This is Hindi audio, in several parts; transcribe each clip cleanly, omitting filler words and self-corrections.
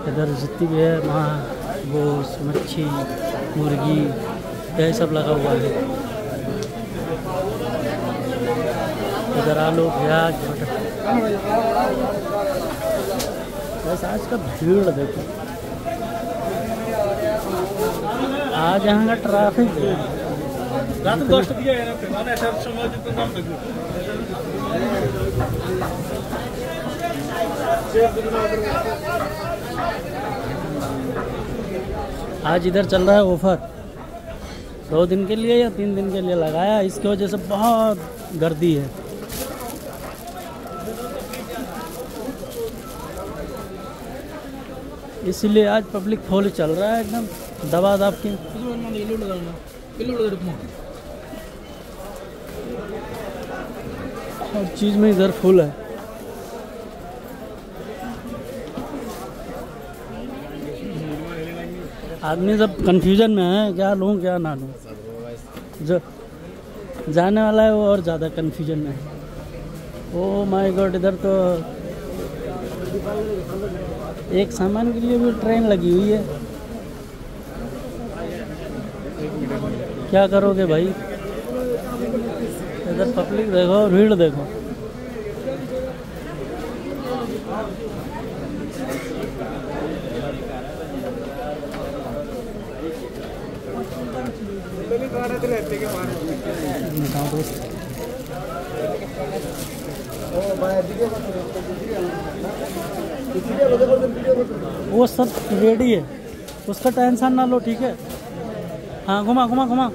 इधर जितनी भी है वहाँ गोश्त, मच्छी, मुर्गी यही सब लगा हुआ है। इधर आलू, प्याज, मटर। बस आज का भीड़ देखो, आज यहाँ का ट्रैफिक है। आज इधर चल रहा है ऑफर, 2 दिन के लिए या 3 दिन के लिए लगाया, इसकी वजह से बहुत गर्दी है। इसीलिए आज पब्लिक फुल चल रहा है एकदम दबा दब के। हर चीज़ में इधर फुल है। आदमी सब कंफ्यूजन में है, क्या लूँ क्या ना लूँ। जो जाने वाला है वो और ज़्यादा कंफ्यूजन में है। ओह माय गॉड, इधर तो एक सामान के लिए भी ट्रेन लगी हुई है। क्या करोगे भाई, इधर पब्लिक देखो, भीड़ देखो। वो सब रेडी है, उसका टेंशन ना लो, ठीक है। हाँ घुमा घुमा घुमा।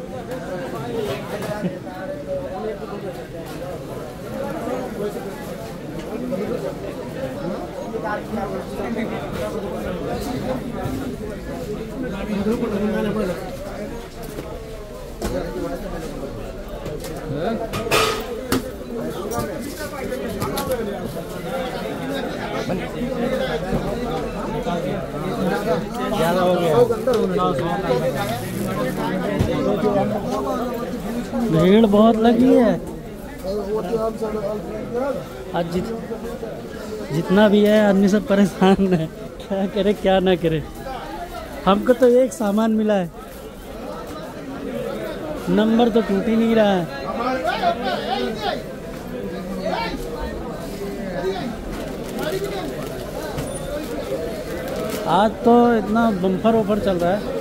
ज़्यादा हो गया, भीड़ बहुत लगी है आज। जितना भी है आदमी सब परेशान है, क्या करे क्या ना करे। हमको तो एक सामान मिला है, नंबर तो टूट ही नहीं रहा है। आज तो इतना बम्पर ऑफर चल रहा है।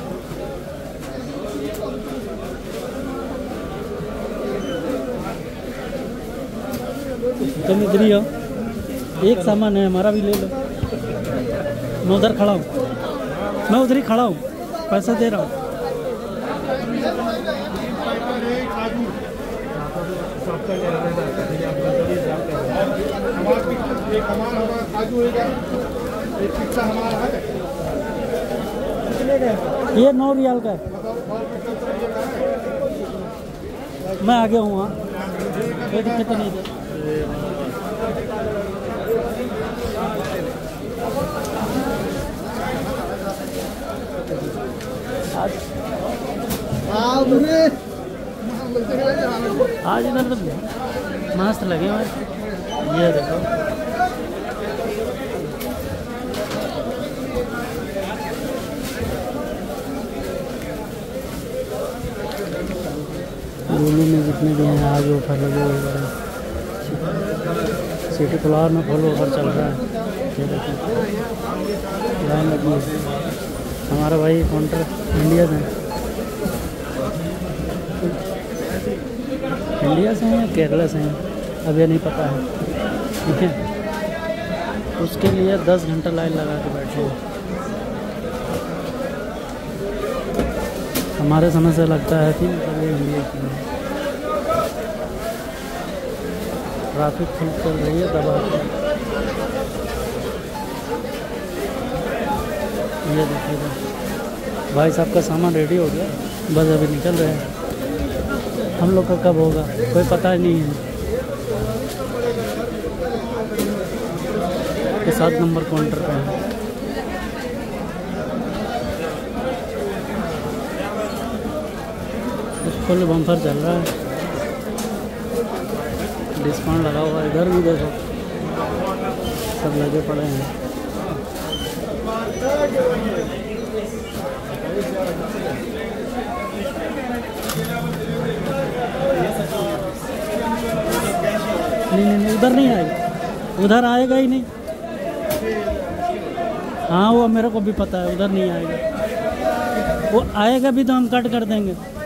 तुम इधर ही हो, एक सामान है हमारा भी ले लो। मैं उधर खड़ा हूँ, मैं उधर ही खड़ा हूँ, पैसा दे रहा हूँ। ये 9 रियाल का है। मैं आ गया हूँ, कोई दिक्कत नहीं है। आज इधर तो मस्त लगे हुए। ये देखो, लुलु में जितने भी हैं आज ऑफर लगे हुए हैं। सिटी फ्लावर में फुल ऑफर चल रहा है। ये देखो लाइन लगी है। हमारा भाई काउंटर इंडिया से हैं या केरला से हैं, अब ये नहीं पता है, ठीक है। उसके लिए 10 घंटा लाइन लगा के बैठे हैं। हमारे समय से लगता है कि मतलब ये इंडिया की है। ट्रैफिक फुल चल रही है दबा के। ये देखिएगा, भाई साहब का सामान रेडी हो गया, बस अभी निकल रहे हैं। हम लोग का कब होगा कोई पता ही नहीं है। ये 7 नंबर काउंटर पे है। फुल बम्पर चल रहा है, डिस्काउंट लगा हुआ है। इधर भी देखो सब लगे पड़े हैं। नहीं, उधर नहीं आएगा, उधर आएगा ही नहीं। हाँ वो मेरे को भी पता है, उधर नहीं आएगा, वो आएगा भी तो हम कट कर देंगे।